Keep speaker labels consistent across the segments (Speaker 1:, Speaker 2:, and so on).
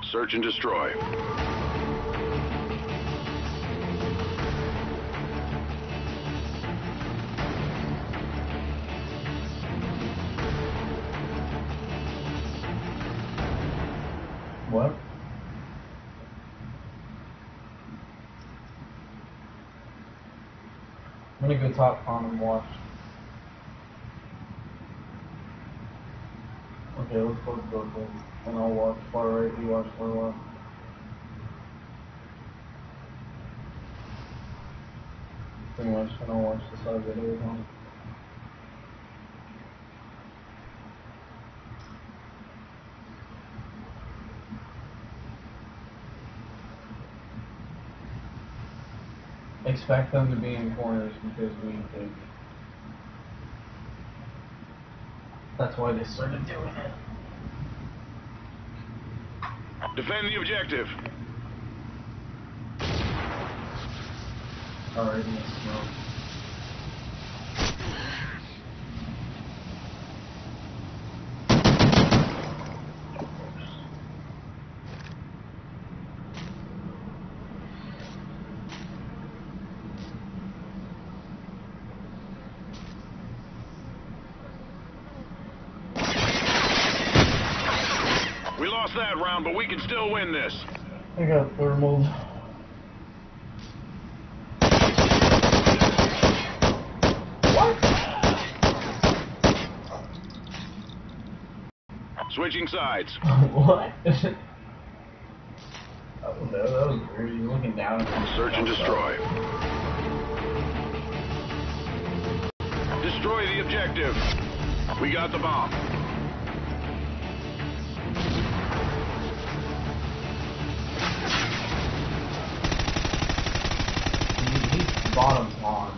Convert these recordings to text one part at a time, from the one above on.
Speaker 1: Search and destroy.
Speaker 2: What? I'm gonna go top con and watch. Okay, let's both go there. And I'll watch far right, you watch far left. Pretty much, and I'll watch the side that it was on. Expect them to be in corners because we think. That's why they started doing it.
Speaker 1: Defend the objective.
Speaker 2: Alright, in the smoke.
Speaker 1: We lost that round, but we can still win this.
Speaker 2: I got thermaled. What?
Speaker 1: Switching sides.
Speaker 2: What? Oh no, that was weird. He's looking down at me.
Speaker 1: Search and destroy. Destroy the objective. We got the bomb.
Speaker 2: He's bottom on.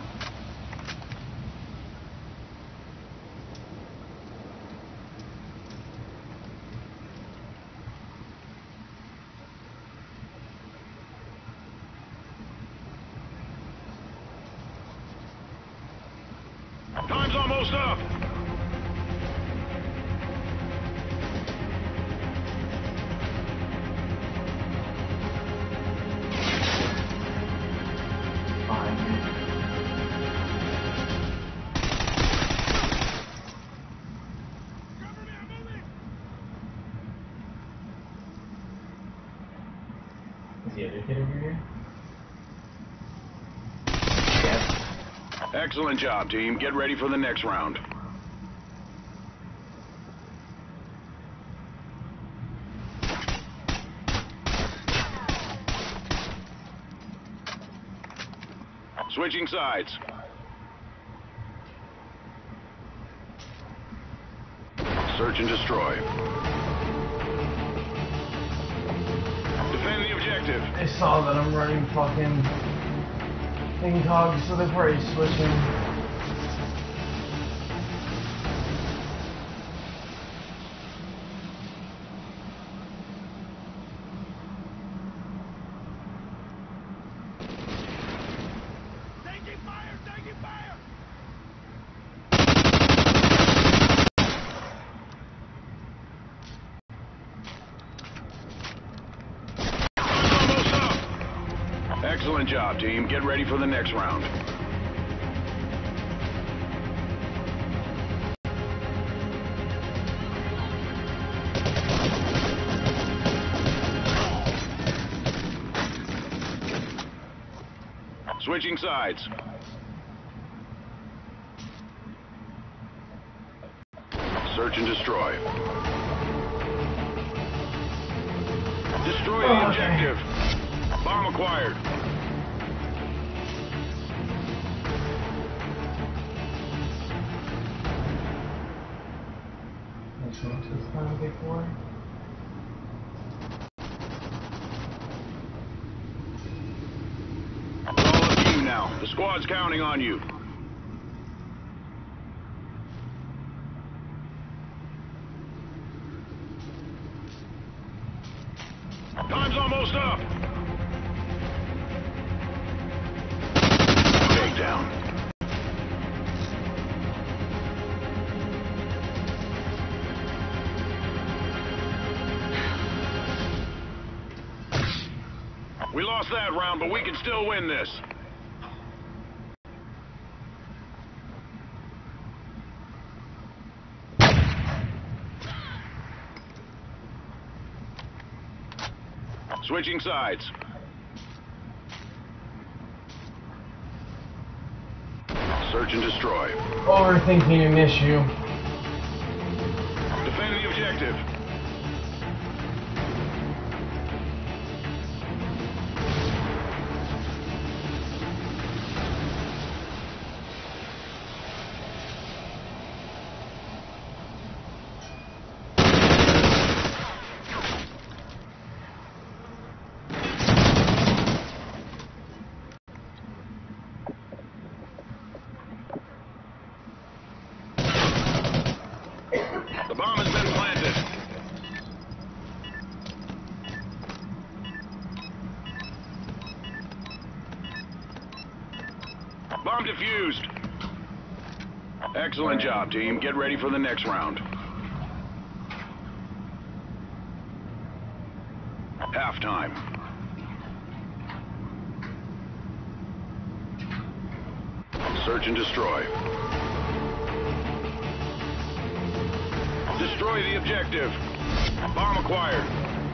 Speaker 1: Time's almost up.
Speaker 2: Fine. Is the other kid over here? Yes.
Speaker 1: Excellent job, team. Get ready for the next round. Switching sides. Search and destroy. Defend the objective.
Speaker 2: They saw that I'm running fucking incog, so they're probably switching.
Speaker 1: Taking fire! Taking fire! Almost up. Excellent job, team. Get ready for the next round. Switching sides. Search and destroy. Destroy the objective. Bomb acquired.
Speaker 2: Which one is kind of big for?
Speaker 1: All a team now. The squad's counting on you. Time's almost up. Take down. We lost that round, but we can still win this. Switching sides. Search and destroy.
Speaker 2: Overthinking an issue.
Speaker 1: Defend the objective. The bomb has been planted. Bomb defused. Excellent job, team. Get ready for the next round. Halftime. Search and destroy. Destroy the objective. Bomb acquired.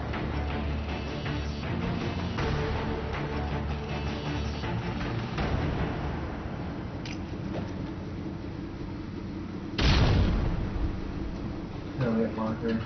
Speaker 2: Elliot marker.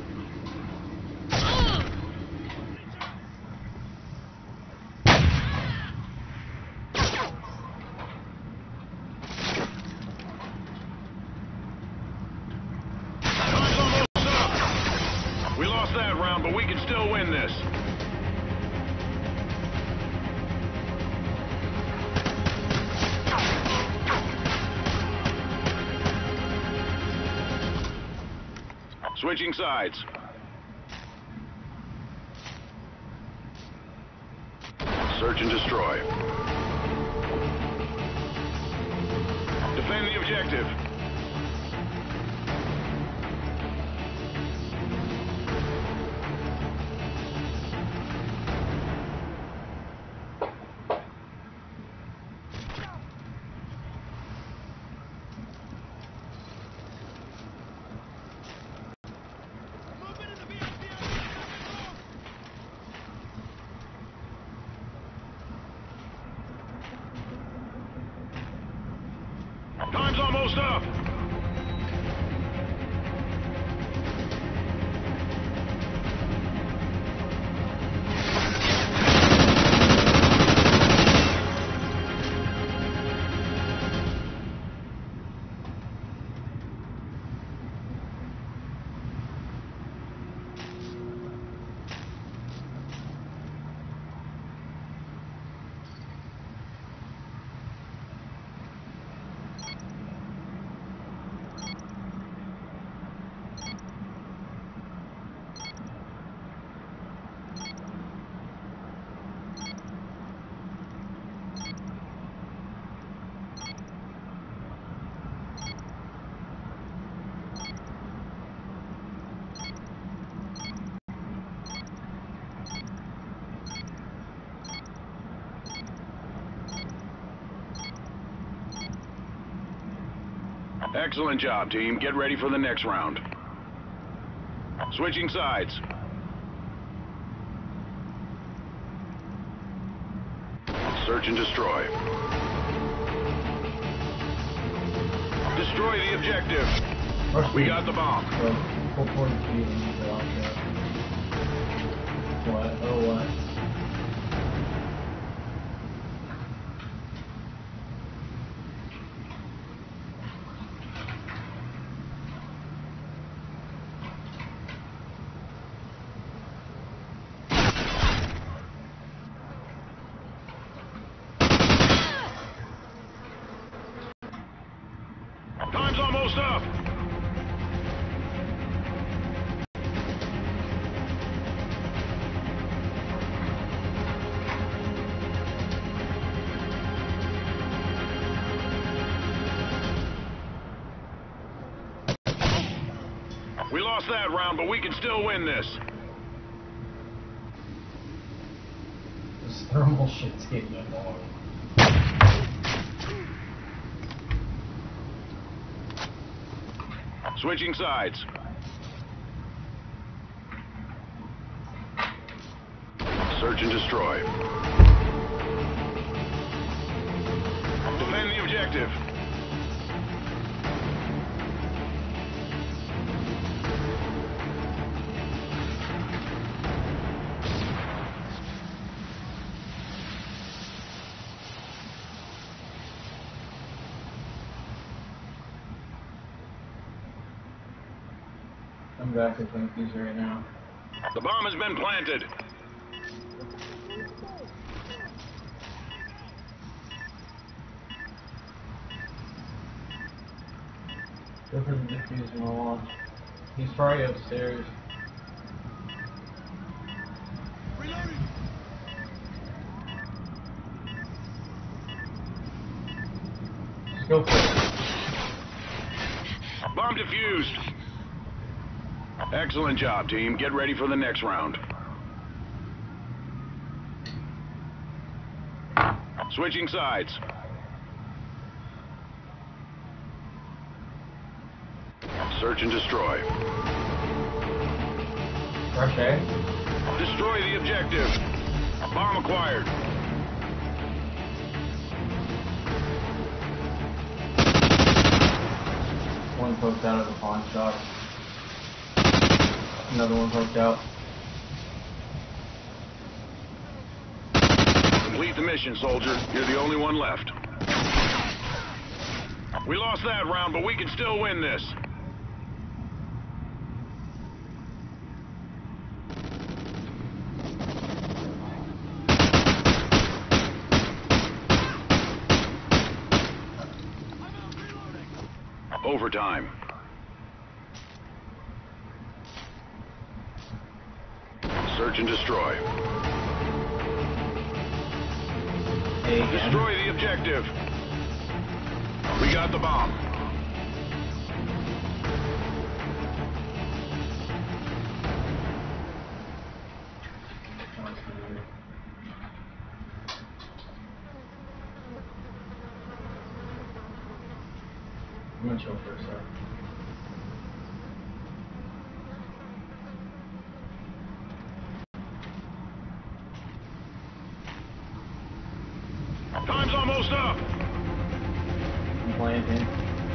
Speaker 1: We lost that round, but we can still win this. Switching sides. Search and destroy. Defend the objective. Time's almost up. Excellent job, team. Get ready for the next round. Switching sides. Search and destroy. Destroy the objective. We got the bomb.
Speaker 2: What? Oh, what?
Speaker 1: Time's almost up. We lost that round, but we can still win this.
Speaker 2: thermal shit's getting annoying.
Speaker 1: Switching sides. Search and destroy. Defend the objective.
Speaker 2: I'm back to Twinkies right now.
Speaker 1: The bomb has been planted.
Speaker 2: Go for the diffuse and I'll launch. He's probably upstairs.
Speaker 1: Reloading.
Speaker 2: Just go for it.
Speaker 1: Bomb defused. Excellent job, team. Get ready for the next round. Switching sides. Search and destroy.
Speaker 2: Rush A.
Speaker 1: Destroy the objective. Bomb acquired.
Speaker 2: One poked out of the pawn shop. Another one poked out.
Speaker 1: Complete the mission, soldier. You're the only one left. We lost that round, but we can still win this. Overtime. Search and destroy.
Speaker 2: A again.
Speaker 1: Destroy the objective. We got the bomb.
Speaker 2: I'm gonna chill for a sec.
Speaker 1: Time's almost up.
Speaker 2: I'm planting.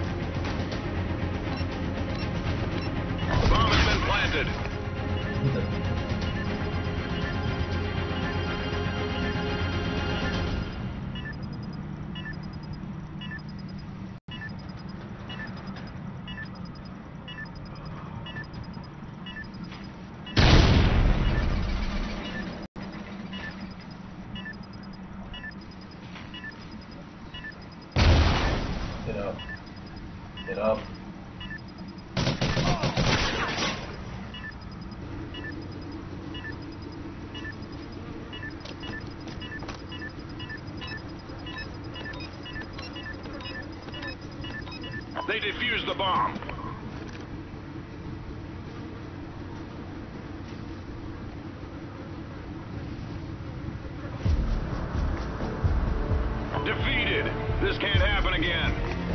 Speaker 1: The bomb has been planted.
Speaker 2: Get up. Get up.
Speaker 1: They defused the bomb. Defeated. This can't happen again.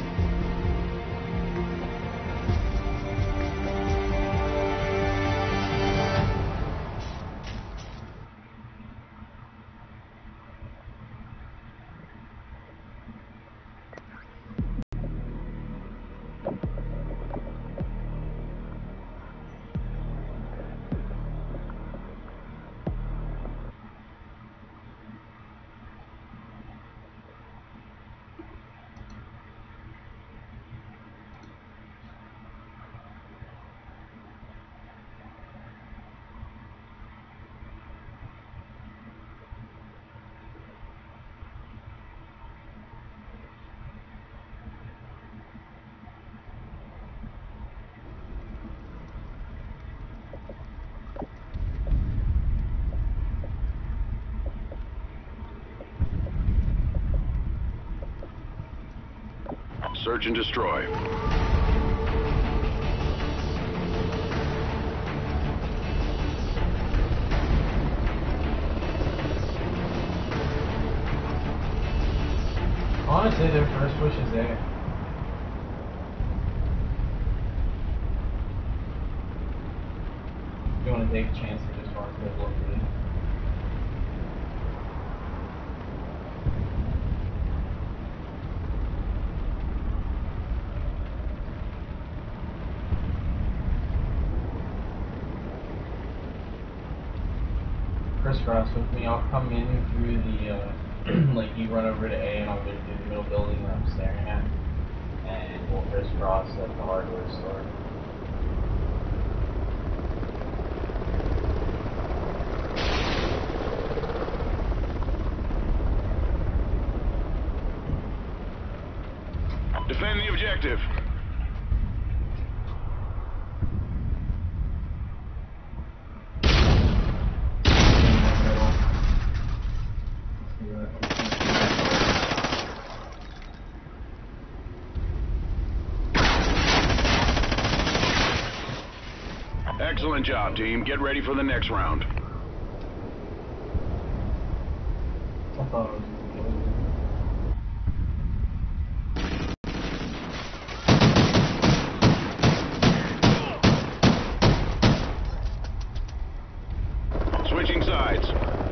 Speaker 1: Search and destroy.
Speaker 2: Honestly, their first push is there. You want to take a chance to just run through locally. Crisscross with me. I'll come in through the, like you run over to A and I'll go through the middle building that I'm staring at. And we'll crisscross at the hardware store.
Speaker 1: Defend the objective. Excellent job, team. Get ready for the next round.
Speaker 2: I thought it was
Speaker 1: Switching sides.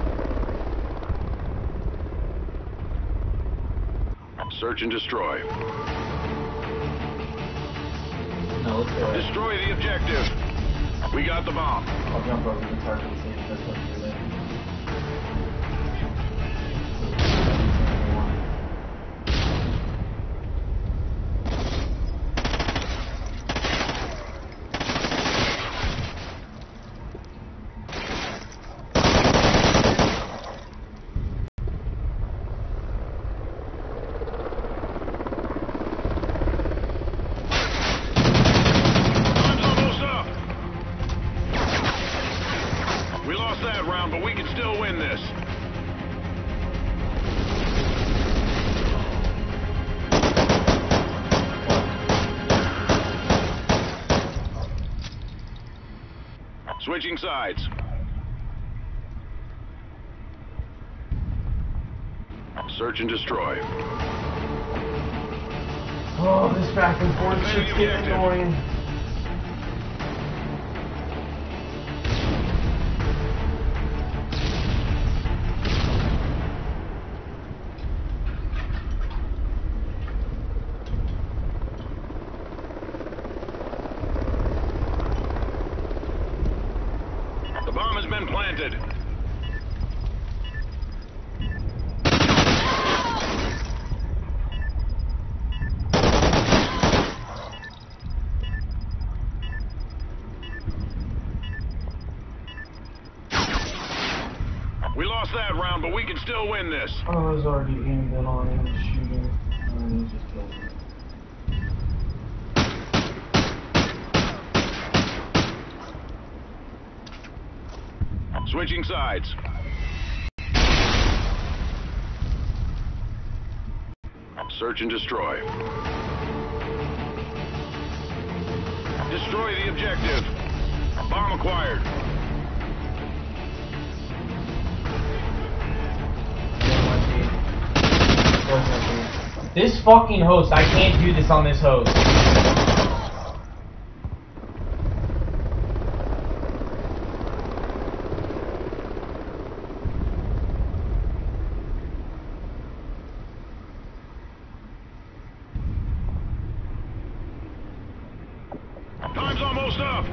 Speaker 1: Search and destroy.
Speaker 2: no, let's go ahead.
Speaker 1: Destroy the objective. We got the bomb.
Speaker 2: I'll jump over the target and see if that's what you're there.
Speaker 1: Time's almost up. We lost that round, but we can still win this. Switching sides. Search and destroy.
Speaker 2: Oh, this back and forth shit's getting annoying.
Speaker 1: The bomb has been planted. We lost that round, but we can still win this.
Speaker 2: Oh, I was already aimed in on him shooting. And he just killed me.
Speaker 1: Switching sides. Search and destroy. Destroy the objective. Bomb acquired.
Speaker 2: This fucking host, I can't do this on this host.
Speaker 1: Time's almost up.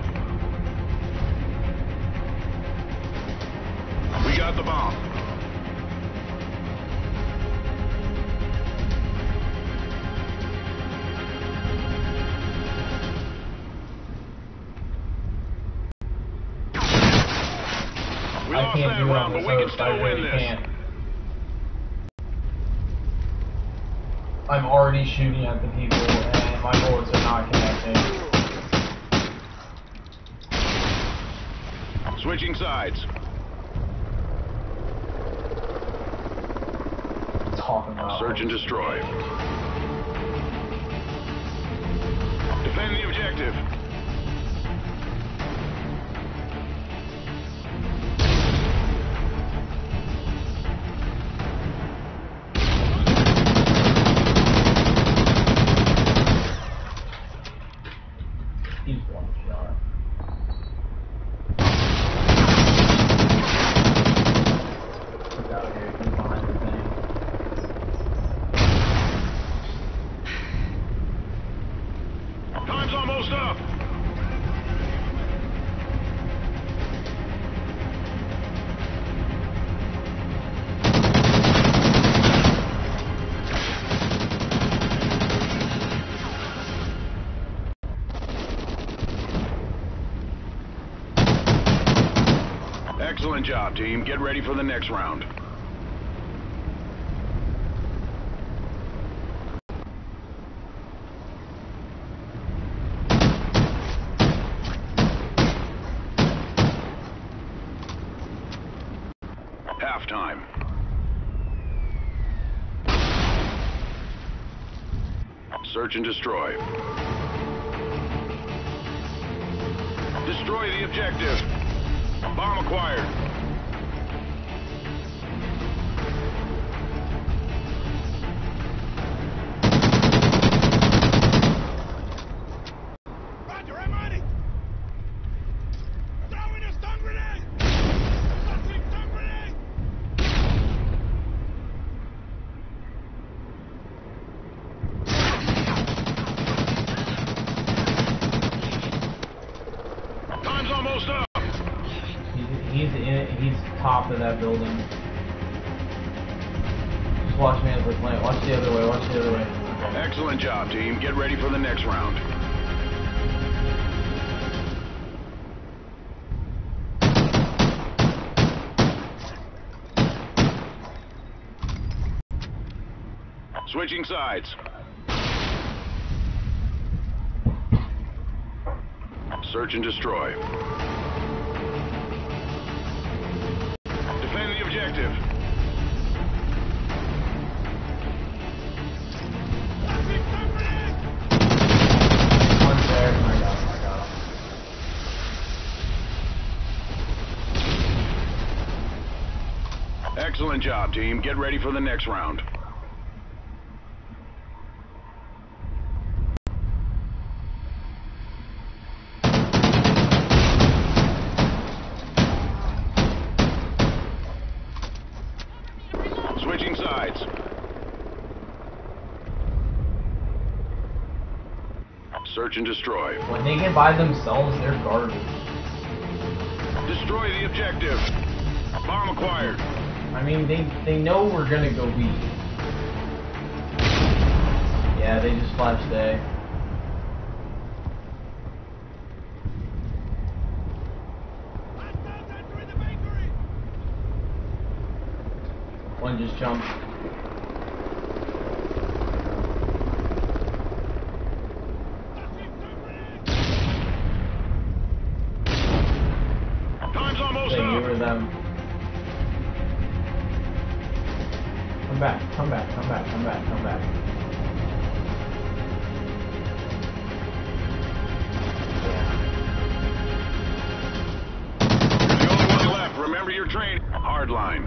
Speaker 1: We got the bomb. We
Speaker 2: I
Speaker 1: lost
Speaker 2: can't
Speaker 1: that
Speaker 2: do it on
Speaker 1: round, but
Speaker 2: this
Speaker 1: we can
Speaker 2: host.
Speaker 1: still
Speaker 2: I
Speaker 1: win
Speaker 2: really
Speaker 1: this.
Speaker 2: can't. I'm already shooting at the people, and my bullets are not connecting.
Speaker 1: Switching sides.
Speaker 2: Talking about
Speaker 1: Search and destroy. Defend the objective. team. Get ready for the next round. Halftime. Search and destroy. Destroy the objective. Bomb acquired.
Speaker 3: Roger, I'm on it. Throwing a stun grenade. Tossing stun grenade.
Speaker 1: Time's almost up.
Speaker 2: He's top of that building. Just watch me as I plant. Watch the other way. Watch the other way.
Speaker 1: Excellent job, team. Get ready for the next round. Switching sides. Search and destroy. Defend the objective.
Speaker 3: Tossing stun grenade.
Speaker 2: One's there. I got him. I got him.
Speaker 1: Excellent job, team. Get ready for the next round. Switching sides. Search and destroy.
Speaker 2: When they get by themselves, they're garbage.
Speaker 1: Destroy the objective. Bomb acquired.
Speaker 2: I mean, they know we're gonna go B. Yeah, they just flashed A.
Speaker 3: Hostiles entering the bakery.
Speaker 2: One just jumped.
Speaker 3: Tossing stun grenade.
Speaker 1: Time's almost
Speaker 2: They
Speaker 1: up.
Speaker 2: were them. Come back, come back, come back, come back, come back.
Speaker 1: You're the only one left. Remember your training. Hard line.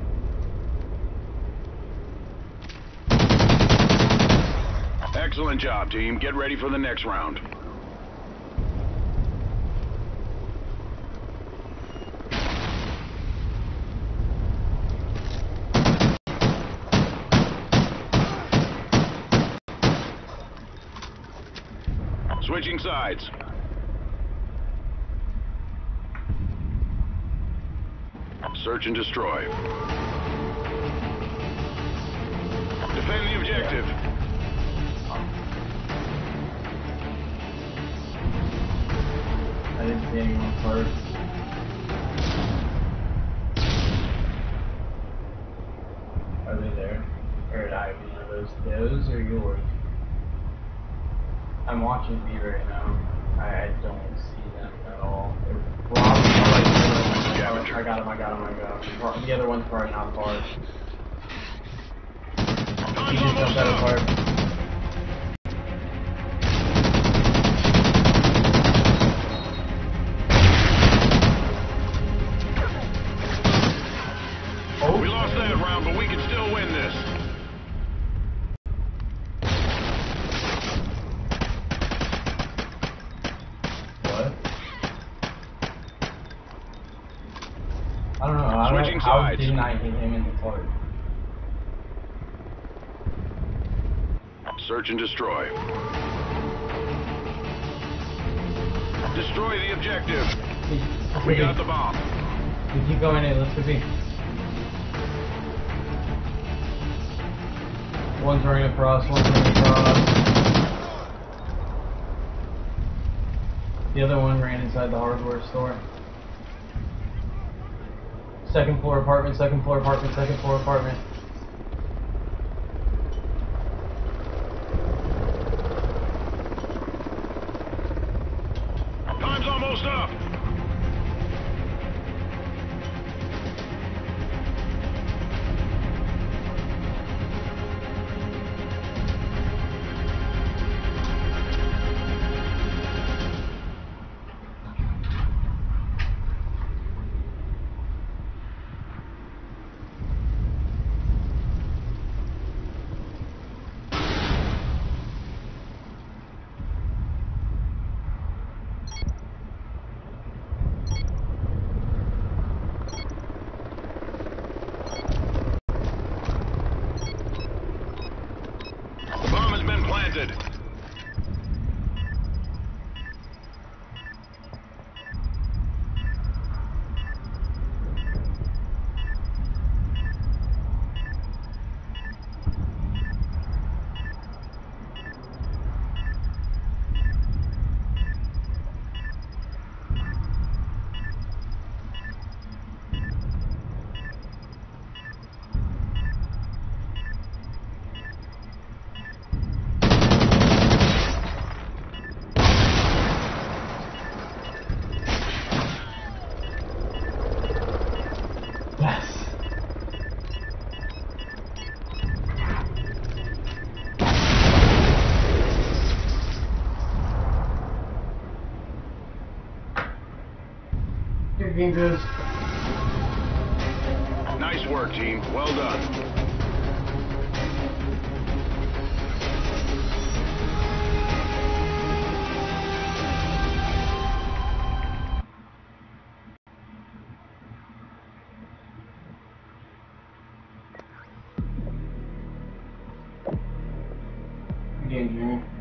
Speaker 1: Excellent job, team. Get ready for the next round. Switching sides. Search and destroy. Defend the objective.
Speaker 2: I didn't see anyone first. Are they there? Or did I be one of those or yours? I'm watching B right now. I don't see them at all. They're
Speaker 1: Scavenger.
Speaker 2: I got him, I got him, I got him. The other one's probably not far. He
Speaker 1: Time's
Speaker 2: just
Speaker 1: almost
Speaker 2: jumped out of
Speaker 1: up.
Speaker 2: park.
Speaker 1: We lost that round, but we can still win this.
Speaker 2: What? I don't know. I don't
Speaker 1: Switching
Speaker 2: know. How
Speaker 1: sides.
Speaker 2: didn't I hit him in the heart?
Speaker 1: Search and destroy. Destroy the objective. We got the bomb.
Speaker 2: We keep going in. Let's go B. One's running across. One's running across. The other one ran inside the hardware store. Second floor apartment, second floor apartment, second floor apartment.
Speaker 1: Time's almost up. Bomb has been planted.
Speaker 2: Yes. Good game, dudes.
Speaker 1: Nice work, team. Well done.
Speaker 2: Good game, Junior.